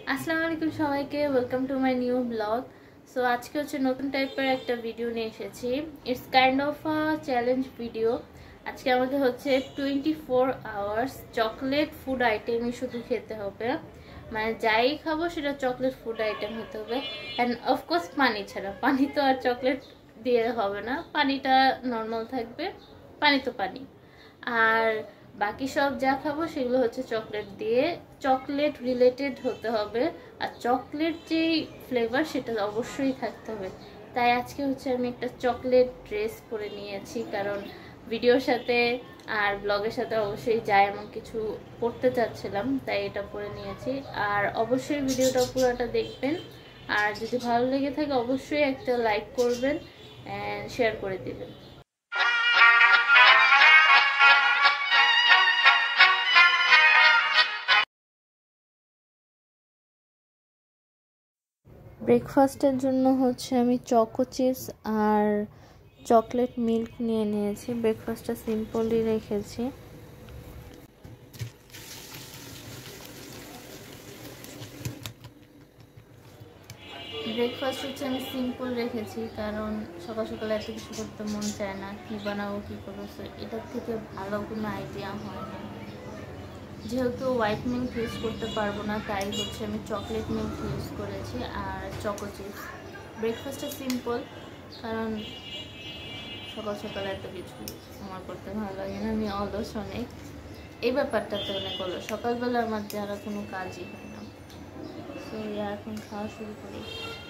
আসসালামু আলাইকুম সবাইকে, welcome to my new blog. So আজকে হচ্ছে নতুন টাইপের একটা ভিডিও নিয়ে এসেছি। It's kind of a challenge video. আজকে আমাদের হচ্ছে 24 আওয়ার্স চকলেট ফুড আইটেমই শুধু খেতে হবে, মানে যাই খাবো সেটা চকলেট ফুড আইটেম হতে হবে। অ্যান্ড অফকোর্স পানি ছাড়া, পানি তো আর চকলেট দিয়ে হবে না, পানিটা নর্মাল থাকবে, পানি তো পানি। আর বাকি সব যা খাবো সেগুলো হচ্ছে চকলেট দিয়ে, চকলেট রিলেটেড হতে হবে। আর চকলেট যেই ফ্লেভার সেটা অবশ্যই থাকতে হবে। তাই আজকে হচ্ছে আমি একটা চকলেট ড্রেস পরে নিয়েছি, কারণ ভিডিওর সাথে আর ব্লগের সাথে অবশ্যই যায় এমন কিছু পড়তে চাচ্ছিলাম, তাই এটা পরে নিয়েছি। আর অবশ্যই ভিডিওটা পুরোটা দেখবেন, আর যদি ভালো লেগে থাকে অবশ্যই একটা লাইক করবেন অ্যান্ড শেয়ার করে দিবেন। ব্রেকফাস্টের জন্য হচ্ছে আমি চকো চিপস আর চকলেট মিল্ক নিয়ে নিয়েছি। ব্রেকফাস্টটা সিম্পলই রেখেছি। ব্রেকফাস্ট হচ্ছে আমি সিম্পল রেখেছি, কারণ সকাল সকাল এত কিছু করতে মন চায় না, কী বানাবো কী করবো, এটার থেকে ভালো কোনো আইডিয়া হয় না। যেহেতু হোয়াইট মিল্ক ইউজ করতে পারবো না, তাই হচ্ছে আমি চকলেট মিল্ক ইউজ করেছি আর চকো চিপস। ব্রেকফাস্টটা সিম্পল, কারণ সকাল সকাল এত কিছু আমার করতে ভালো লাগে না, আমি অলস অনেক। এই ব্যাপারটাতে অনেক অলস, সকালবেলা আমার যারা কোনো কাজই হয় না। তো এখন খাওয়া শুরু করি।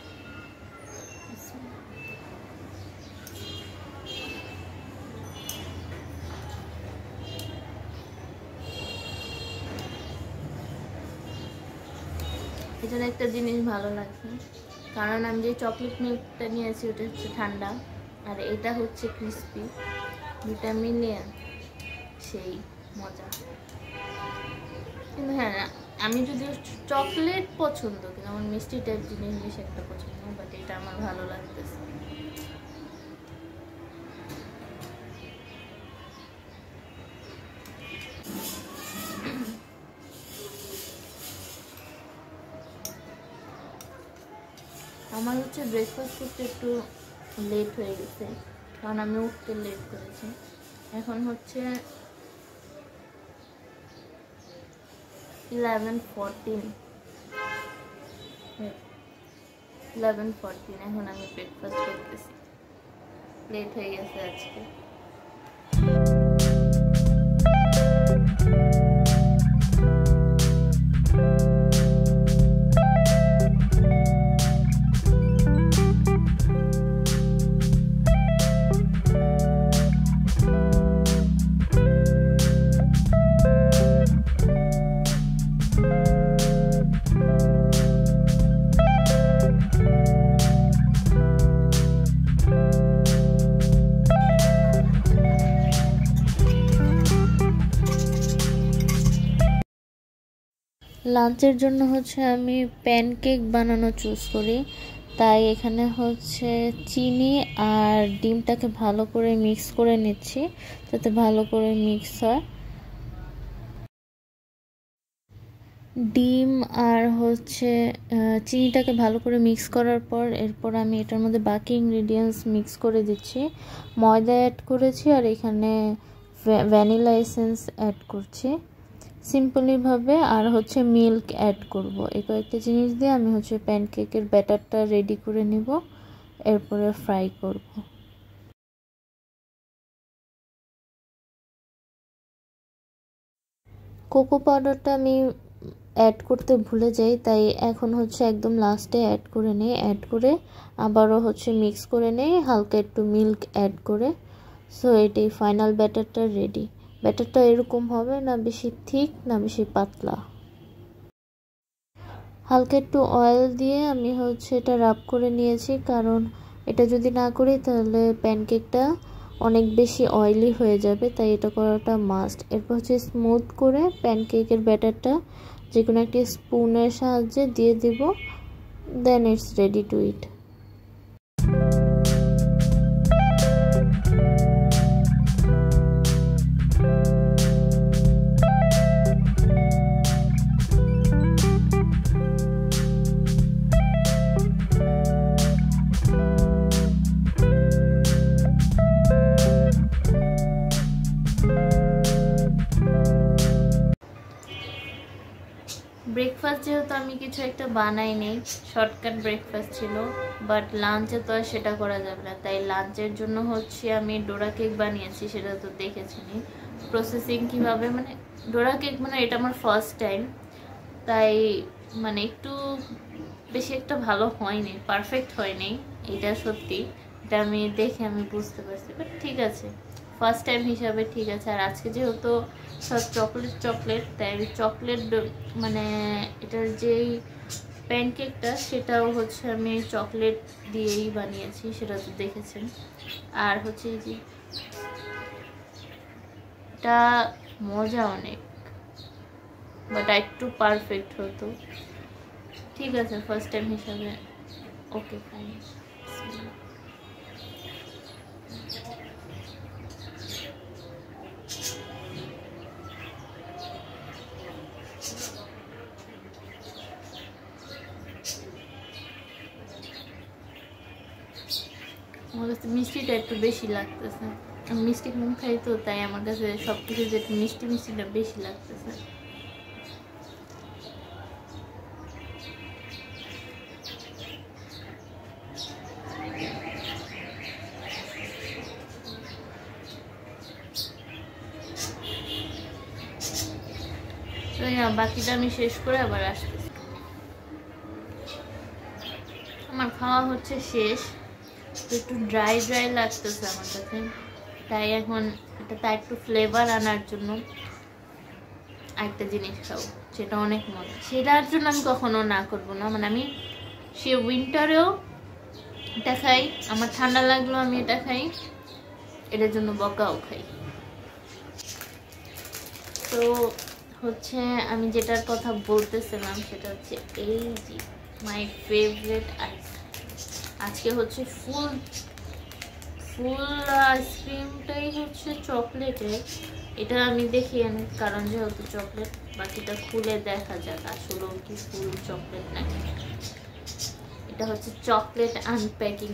এখানে একটা জিনিস ভালো লাগছে, কারণ আমি যে চকলেট মিল্কটা নিয়েছি ওটা হচ্ছে ঠান্ডা, আর এটা হচ্ছে ক্রিস্পি, দুটা মিলিয়ে সেই মজা। কিন্তু হ্যাঁ, আমি যদিও চকলেট পছন্দ, কিন্তু আমার মিষ্টি টাইপ জিনিস বেশি একটা পছন্দ, বাট এটা আমার ভালো লাগতেছে। আমার হচ্ছে ব্রেকফাস্ট করতে একটু লেট হয়ে গেছে, কারণ আমি উঠতে লেট করেছি। এখন হচ্ছে 11:14, এখন আমি ব্রেকফাস্ট করতেছি, লেট হয়ে গেছে আজকে। লাঞ্চের জন্য হচ্ছে আমি প্যানকেক বানানো চুজ করি, তাই এখানে হচ্ছে চিনি আর ডিমটাকে ভালো করে মিক্স করে নিচ্ছি, যাতে ভালো করে মিক্স হয়। ডিম আর হচ্ছে চিনিটাকে ভালো করে মিক্স করার পর এরপর আমি এটার মধ্যে বাকি ইনগ্রিডিয়েন্টস মিক্স করে দিচ্ছি। ময়দা অ্যাড করেছি আর এখানে ভ্যানিলা এসেন্স অ্যাড করছি সিম্পলিভাবে, আর হচ্ছে মিল্ক অ্যাড করব। এই কয়েকটা জিনিস দিয়ে আমি হচ্ছে প্যানকেকের ব্যাটারটা রেডি করে নিব, এরপরে ফ্রাই করব। কোকো পাউডারটা আমি অ্যাড করতে ভুলে যাই, তাই এখন হচ্ছে একদম লাস্টে অ্যাড করে নেই, অ্যাড করে আবারও হচ্ছে মিক্স করে নেই হালকা একটু মিল্ক অ্যাড করে। সো এটাই ফাইনাল ব্যাটারটা রেডি। ব্যাটারটা এরকম হবে, না বেশি থিক না বেশি পাতলা। হালকা একটু অয়েল দিয়ে আমি হচ্ছে এটা রাব করে নিয়েছি, কারণ এটা যদি না করি তাহলে প্যানকেকটা অনেক বেশি অয়েলি হয়ে যাবে, তাই এটা করাটা মাস্ট। এরপর হচ্ছে স্মুথ করে প্যানকেকের ব্যাটারটা যে কোনো একটি স্পুনের সাহায্যে দিয়ে দিব, then it's ready to eat. Breakfast যেহেতু আমি কিছু একটা বানাই নেই, শর্টকাট ব্রেকফাস্ট ছিল, বাট লাঞ্চে তো আর সেটা করা যাবে না, তাই লাঞ্চের জন্য হচ্ছে আমি ডোরা কেক বানিয়েছি। সেটা তো দেখেছিনি প্রসেসিং কিভাবে, মানে ডোরা কেক মানে এটা আমার ফার্স্ট টাইম, তাই মানে একটু বেশি একটা ভালো হয়নি, পারফেক্ট হয়নি, এটা সত্যি। এটা আমি দেখে আমি বুঝতে পারছি, বাট ঠিক আছে, ফার্স্ট টাইম হিসাবে ঠিক আছে। আর আজকে যেহেতু সব চকলেট, তাই চকলেট মানে এটার যেই প্যানকেকটা সেটাও হচ্ছে আমি চকলেট দিয়েই বানিয়েছি, সেটা তো দেখেছেন। আর হচ্ছে এই যে এটা মজা অনেক, বাট একটু পারফেক্ট হতো। ঠিক আছে, ফার্স্ট টাইম হিসাবে ওকে ফাইন। আমার কাছে মিষ্টিটা একটু বেশি লাগতেছে, আমি মিষ্টি কম খাই তো, তাই আমার কাছে সব কিছু যে একটু মিষ্টিটা বেশি লাগতেছে। বাকিটা আমি শেষ করে আবার আসতেছি। আমার খাওয়া হচ্ছে শেষ, একটু ড্রাই লাগতেছে আমার কাছে, তাই এখন এটাতে একটু ফ্লেভার আনার জন্য একটা জিনিস খাবো, সেটা অনেক মজা। সেটার জন্য আমি কখনো না করবো না, মানে আমি সে উইন্টারেও এটা খাই, আমার ঠান্ডা লাগলো আমি এটা খাই, এটার জন্য বকাও খাই। তো হচ্ছে আমি যেটার কথা বলতেছিলাম সেটা হচ্ছে এই যে মাই ফেভারিট আইস। আজকে হচ্ছে ফুল আইসক্রিমটাই হচ্ছে চকলেটের, এটা আমি দেখি আনি, কারণ যেহেতু চকলেট। বাকিটা খুলে দেখা যাক আসলেও কি ফুল চকলেট নাকি। এটা হচ্ছে চকলেট আনপ্যাকিং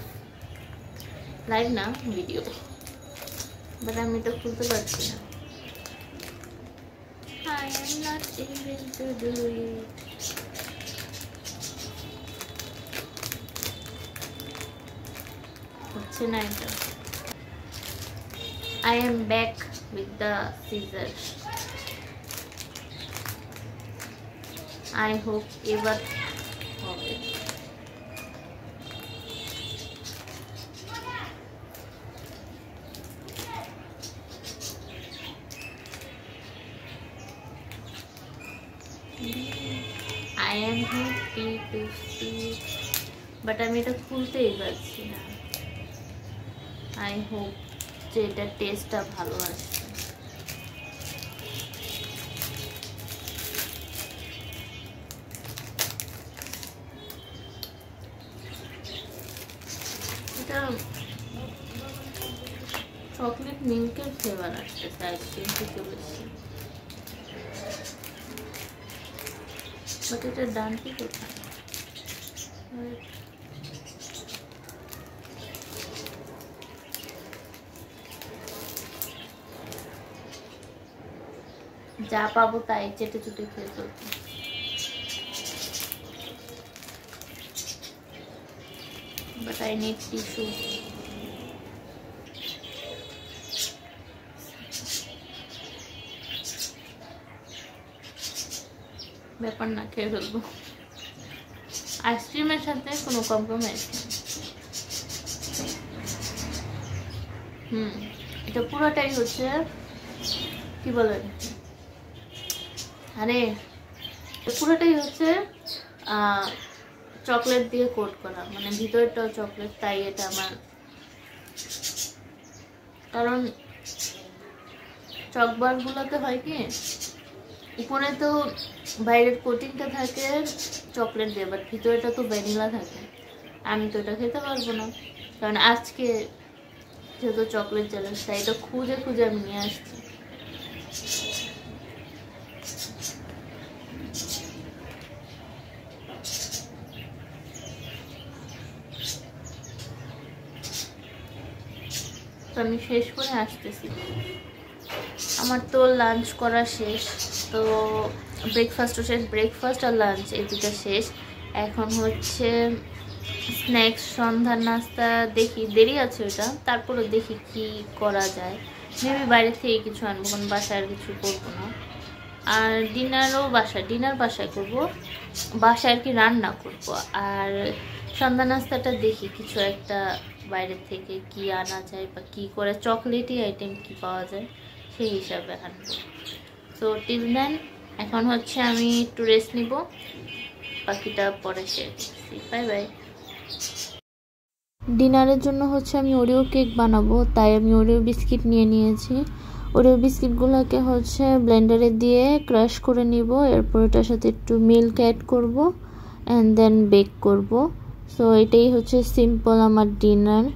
লাইভ না ভিডিও, বাট আমি এটা খুলতে পারছি না। I am not able to do it. হচ্ছে না এটা। I am back with the scissors. I hope এবার হবে। I am happy to see, but আমি এটা খুলতেই পারছি না। I hope যে এটা টেস্টটা ভালো আসবে। এটা চকলেট মিল্কের ফ্লেভার আসতেছে আইসক্রিম থেকে বেশি, বাট এটা ডানটি কোথায়? যা পাবো তাই চেটে চুটে খেয়ে ফেলবো। But I need tissue. ব্যাপার না, খেয়ে ফেলবো। আইসক্রিমের সাথে কোনো কম্প্রোমাইজ নেই। এটা পুরোটাই হচ্ছে কি বলেন, আরে পুরোটাই হচ্ছে চকলেট দিয়ে কোট করা, মানে ভিতরটাও চকলেট, তাই এটা আমার। কারণ চকবারগুলোতে হয় কি, উপরে তো বাইরের কোটিংটা থাকে চকলেট দিয়ে, বাট ভিতরেটা তো ভ্যানিলা থাকে। আমি তো এটা খেতে পারবো না, কারণ আজকে যেহেতু চকলেট চ্যালেঞ্জ, তাই এটা খুঁজে খুঁজে আমি নিয়ে আসছি। তো আমি শেষ করে আসতেছি। আমার তো লাঞ্চ করা শেষ, তো ব্রেকফাস্টও শেষ, ব্রেকফাস্ট আর লাঞ্চ এই দুটো শেষ। এখন হচ্ছে স্ন্যাক্স, সন্ধ্যার নাস্তা দেখি, দেরি আছে ওটা, তারপরেও দেখি কি করা যায়। মেবি বাইরে থেকে কিছু আনবো, কারণ বাসায় আর কিছু করবো না। আর ডিনার বাসায় করবো, বাসায় আর কি রান্না করবো। আর সন্ধ্যা নাস্তাটা দেখি কিছু একটা বাইরে থেকে কি আনা যায় বা কি করে চকলেটি আইটেম কি পাওয়া যায় সেই হিসাবে আনবো। সো টিল দেন এখন হচ্ছে আমি একটু রেস্ট নিব, বাকিটা পরে শেয়ার করছি। Bye bye. ডিনারের জন্য হচ্ছে আমি ওরিও কেক বানাবো, তাই আমি ওরিও বিস্কিট নিয়ে নিয়েছি। ওরিও বিস্কিটগুলোকে হচ্ছে ব্লেন্ডারে দিয়ে ক্রাশ করে নিব, এরপর এটার সাথে একটু মিল্ক অ্যাড করব অ্যান্ড দেন বেক করব। সো এটাই হচ্ছে সিম্পল আমার ডিনার।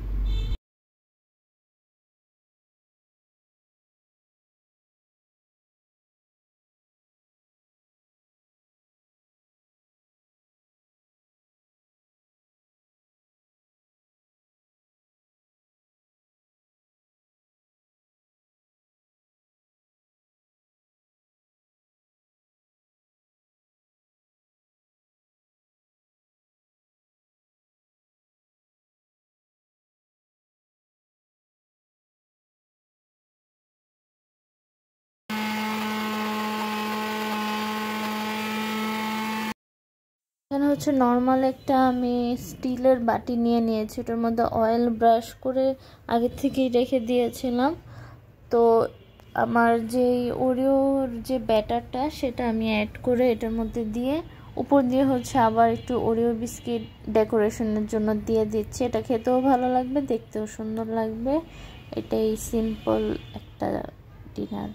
এখানে হচ্ছে নর্মাল একটা আমি স্টিলের বাটি নিয়ে নিয়েছি, ওটার মধ্যে অয়েল ব্রাশ করে আগে থেকেই রেখে দিয়েছিলাম। তো আমার যেই ওরিওর যে ব্যাটারটা সেটা আমি অ্যাড করে এটার মধ্যে দিয়ে উপর দিয়ে হচ্ছে আবার একটু ওরিও বিস্কিট ডেকোরেশনের জন্য দিয়ে দিচ্ছি। এটা খেতেও ভালো লাগবে, দেখতেও সুন্দর লাগবে। এটাই সিম্পল একটা dinner.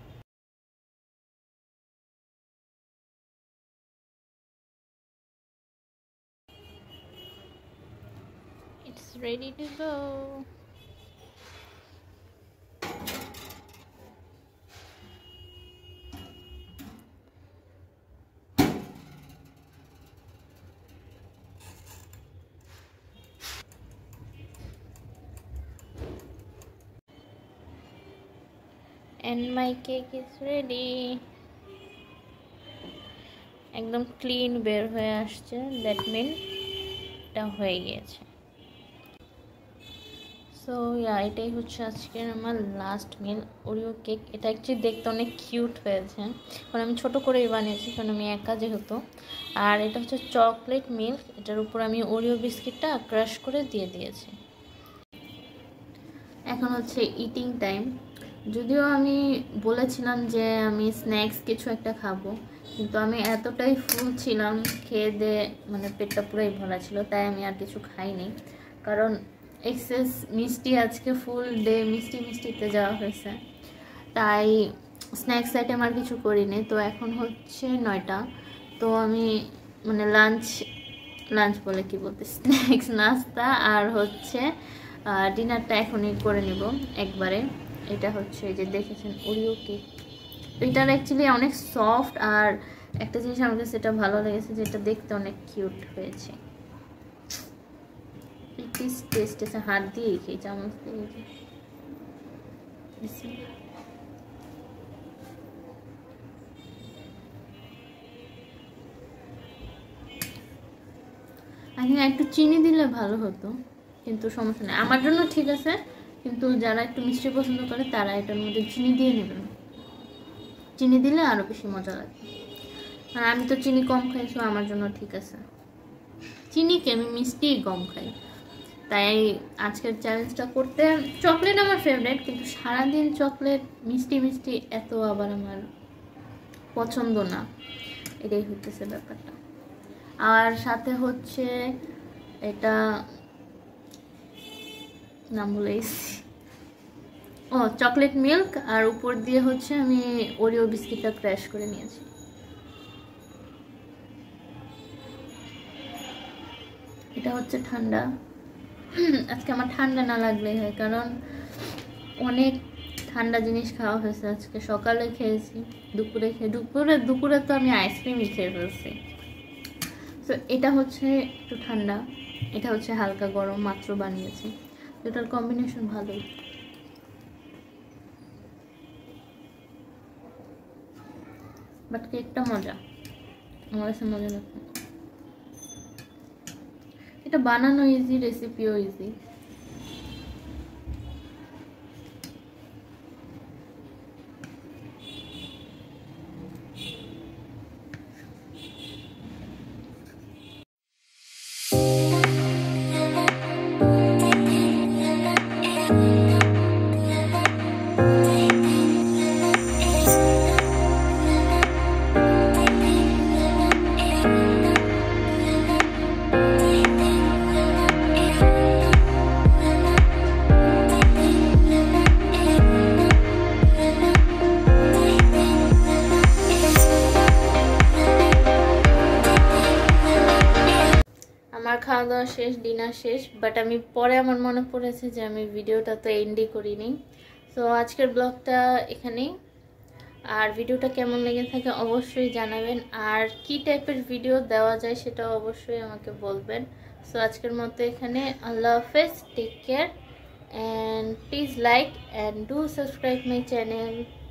It's ready to go. And my cake is ready. একদম ক্লিন বের হয়ে আসছে, দ্যাট মিন এটা হয়ে গিয়েছে। সো এটাই হচ্ছে আজকের আমার লাস্ট মিল, ওরিও কেক। এটা অ্যাকচুয়ালি দেখতে অনেক কিউট হয়েছে, কারণ আমি ছোটো করেই বানিয়েছি, কারণ আমি একা যেহেতু। আর এটা হচ্ছে চকলেট মিল্ক, এটার উপর আমি ওরিও বিস্কিটটা ক্রাশ করে দিয়ে দিয়েছি। এখন হচ্ছে ইটিং টাইম। যদিও আমি বলেছিলাম যে আমি স্ন্যাক্স কিছু একটা খাবো, কিন্তু আমি এতটাই ফুল ছিলাম, খেয়ে দিয়ে মানে পেটটা পুরাই ভরা ছিল, তাই আমি আর কিছু খাইনি। কারণ এক্সেস মিষ্টি, আজকে ফুল ডে মিষ্টিতে যাওয়া হয়েছে, তাই স্ন্যাক্স আইটেম আর কিছু করিনি। তো এখন হচ্ছে 9টা, তো আমি মানে লাঞ্চ বলে কি বলতে, স্ন্যাক্স নাস্তা আর হচ্ছে ডিনারটা এখনই করে নিব একবারে। এটা হচ্ছে যে দেখেছেন ওরিও কেক, এটার অ্যাকচুয়ালি অনেক সফট, আর একটা জিনিস আমার কাছে এটা ভালো লেগেছে, যেটা দেখতে অনেক কিউট হয়েছে। টেস্ট এসে হাত দিয়ে খেয়ে, চামচ দিয়ে একটু চিনি দিলে ভালো হতো, কিন্তু সমস্যা নেই, আমার জন্য ঠিক আছে। কিন্তু যারা একটু মিষ্টি পছন্দ করে তারা এটার মধ্যে চিনি দিয়ে নেবেন, চিনি দিলে আরও বেশি মজা লাগে। আর আমি তো চিনি কম খাই, তো আমার জন্য ঠিক আছে। চিনিকে আমি মিষ্টি কম খাই, তাই আজকের চ্যালেঞ্জটা করতে। চকলেট আমার ফেভারিট, কিন্তু সারাদিন চকলেট মিষ্টি এত আবার আমার পছন্দ না, এটাই হইতেছে ব্যাপারটা। আর সাথে হচ্ছে এটা নাম বলেছি, চকলেট মিল্ক, আর উপর দিয়ে হচ্ছে আমি ওরিও বিস্কিটটা ক্র্যাশ করে নিয়েছি। এটা হচ্ছে ঠান্ডা। আজকে আমার ঠান্ডা না লাগলেই হয়, কারণ অনেক ঠান্ডা জিনিস খাওয়া হয়েছে আজকে। সকালে খেয়েছি, দুপুরে তো আমি আইসক্রিমই খেয়ে ফেলছি। তো এটা হচ্ছে একটু ঠান্ডা, এটা হচ্ছে হালকা গরম, মাত্র বানিয়েছি, এটার কম্বিনেশন ভালোই। বাট কেকটা মজা, আমার কাছে মজা লাগছে। এটা বানানো ইজি, রেসিপিও ইজি। আমার খাওয়া দাওয়া শেষ, ডিনার শেষ, বাট আমি পরে আমার মনে পড়েছে যে আমি ভিডিওটা তো এন্ডই করিনি। সো আজকের ব্লগটা এখানেই। আর ভিডিওটা কেমন লেগে থাকে অবশ্যই জানাবেন, আর কি টাইপের ভিডিও দেওয়া যায় সেটাও অবশ্যই আমাকে বলবেন। সো আজকের মতো এখানে, আল্লাহ হাফেজ, take care, and please like and do subscribe my channel.